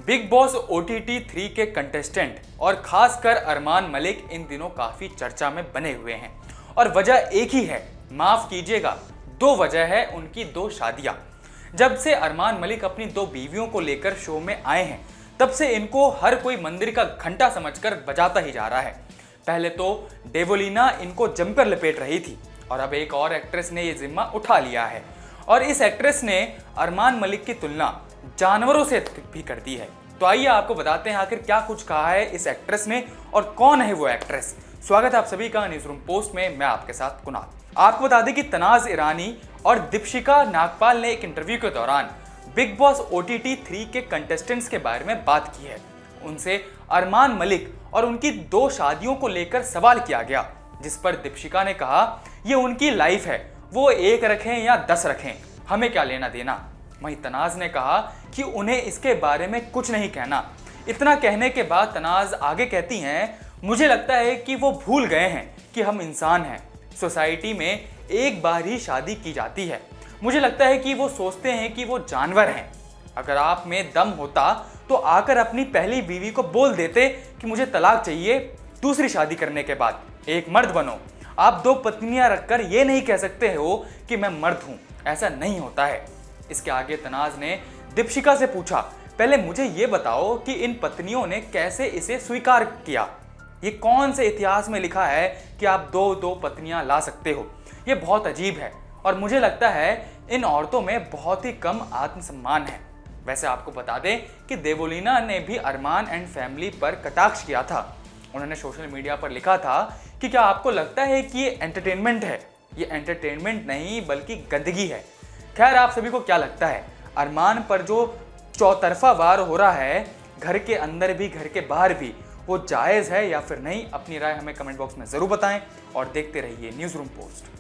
Big boss OTT 3 के contestant और खासकर अरमान मलिक इन दिनों काफी चर्चा में बने हुए हैं और वजह एक ही है, माफ कीजिएगा, दो वजह है उनकी दो शादियां। जब से अरमान मलिक अपनी दो बीवियों को लेकर शो में आए हैं तब से इनको हर कोई मंदिर का घंटा समझकर बजाता ही जा रहा है। पहले तो डेवोलिना इनको जमकर लपेट रही थी और अब एक और एक्ट्रेस ने ये जिम्मा उठा लिया है और इस एक्ट्रेस ने अरमान मलिक की तुलना जानवरों से भी कर दी है। तो आइए आपको बताते हैं आखिर क्या कुछ कहा है इस एक्ट्रेस ने और कौन है वो एक्ट्रेस। स्वागत है आप सभी का न्यूज रूम पोस्ट में, मैं आपके साथ कुणाल। आपको बता दें कि तनाज ईरानी और दीपशिका नागपाल ने एक इंटरव्यू के दौरान बिग बॉस OTT 3 के कंटेस्टेंट्स के बारे में बात की है। उनसे अरमान मलिक और उनकी दो शादियों को लेकर सवाल किया गया, जिस पर दीपशिका ने कहा ये उनकी लाइफ है, वो एक रखें या 10 रखें, हमें क्या लेना देना। वहीं तनाज ने कहा कि उन्हें इसके बारे में कुछ नहीं कहना। इतना कहने के बाद तनाज आगे कहती हैं, मुझे लगता है कि वो भूल गए हैं कि हम इंसान हैं, सोसाइटी में एक बार ही शादी की जाती है। मुझे लगता है कि वो सोचते हैं कि वो जानवर हैं। अगर आप में दम होता तो आकर अपनी पहली बीवी को बोल देते कि मुझे तलाक चाहिए दूसरी शादी करने के बाद। एक मर्द बनो। आप दो पत्नियां रखकर ये नहीं कह सकते हो कि मैं मर्द हूं, ऐसा नहीं होता है। इसके आगे तनाज ने दीपशिका से पूछा, पहले मुझे ये बताओ कि इन पत्नियों ने कैसे इसे स्वीकार किया। ये कौन से इतिहास में लिखा है कि आप दो पत्नियां ला सकते हो। ये बहुत अजीब है और मुझे लगता है इन औरतों में बहुत ही कम आत्मसम्मान है। वैसे आपको बता दें कि देवोलिना ने भी अरमान एंड फैमिली पर कटाक्ष किया था। उन्होंने सोशल मीडिया पर लिखा था कि क्या आपको लगता है कि ये एंटरटेनमेंट है। ये एंटरटेनमेंट नहीं बल्कि गंदगी है। खैर, आप सभी को क्या लगता है, अरमान पर जो चौतरफा वार हो रहा है घर के अंदर भी घर के बाहर भी, वो जायज़ है या फिर नहीं? अपनी राय हमें कमेंट बॉक्स में ज़रूर बताएं और देखते रहिए न्यूज़ रूम पोस्ट।